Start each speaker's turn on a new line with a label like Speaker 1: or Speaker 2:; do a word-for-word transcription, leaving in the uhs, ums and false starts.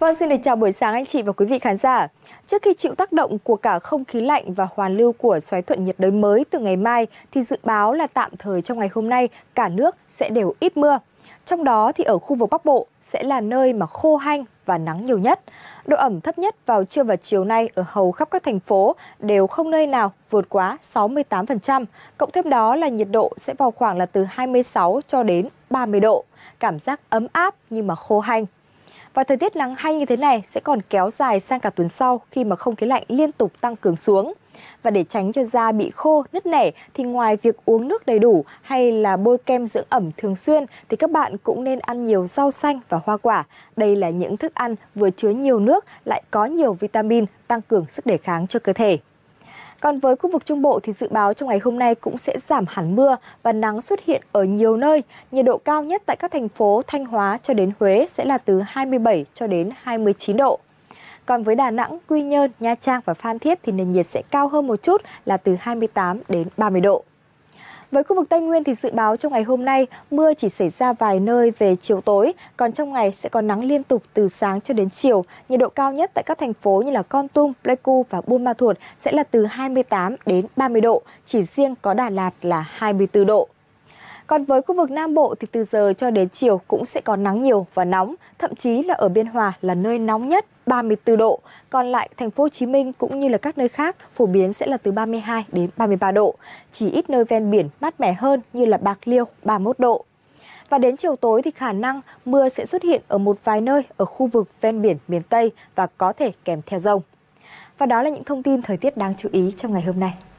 Speaker 1: Vâng, xin được chào buổi sáng anh chị và quý vị khán giả. Trước khi chịu tác động của cả không khí lạnh và hoàn lưu của xoáy thuận nhiệt đới mới từ ngày mai, thì dự báo là tạm thời trong ngày hôm nay cả nước sẽ đều ít mưa. Trong đó thì ở khu vực Bắc Bộ sẽ là nơi mà khô hanh và nắng nhiều nhất. Độ ẩm thấp nhất vào trưa và chiều nay ở hầu khắp các thành phố đều không nơi nào vượt quá sáu mươi tám phần trăm. Cộng thêm đó là nhiệt độ sẽ vào khoảng là từ hai mươi sáu cho đến ba mươi độ. Cảm giác ấm áp nhưng mà khô hanh. Và thời tiết nắng hanh như thế này sẽ còn kéo dài sang cả tuần sau khi mà không khí lạnh liên tục tăng cường xuống. Và để tránh cho da bị khô, nứt nẻ thì ngoài việc uống nước đầy đủ hay là bôi kem dưỡng ẩm thường xuyên thì các bạn cũng nên ăn nhiều rau xanh và hoa quả. Đây là những thức ăn vừa chứa nhiều nước lại có nhiều vitamin tăng cường sức đề kháng cho cơ thể. Còn với khu vực Trung Bộ thì dự báo trong ngày hôm nay cũng sẽ giảm hẳn mưa và nắng xuất hiện ở nhiều nơi. Nhiệt độ cao nhất tại các thành phố Thanh Hóa cho đến Huế sẽ là từ hai mươi bảy cho đến hai mươi chín độ. Còn với Đà Nẵng, Quy Nhơn, Nha Trang và Phan Thiết thì nền nhiệt sẽ cao hơn một chút là từ hai mươi tám đến ba mươi độ. Với khu vực Tây Nguyên thì dự báo trong ngày hôm nay mưa chỉ xảy ra vài nơi về chiều tối, còn trong ngày sẽ có nắng liên tục từ sáng cho đến chiều. Nhiệt độ cao nhất tại các thành phố như là Kon Tum, Pleiku và Buôn Ma Thuột sẽ là từ hai mươi tám đến ba mươi độ, chỉ riêng có Đà Lạt là hai mươi tư độ. Còn với khu vực Nam Bộ thì từ giờ cho đến chiều cũng sẽ có nắng nhiều và nóng, thậm chí là ở Biên Hòa là nơi nóng nhất ba mươi tư độ. Còn lại thành phố Hồ Chí Minh cũng như là các nơi khác phổ biến sẽ là từ ba mươi hai đến ba mươi ba độ. Chỉ ít nơi ven biển mát mẻ hơn như là Bạc Liêu ba mươi mốt độ. Và đến chiều tối thì khả năng mưa sẽ xuất hiện ở một vài nơi ở khu vực ven biển miền Tây và có thể kèm theo dông. Và đó là những thông tin thời tiết đáng chú ý trong ngày hôm nay.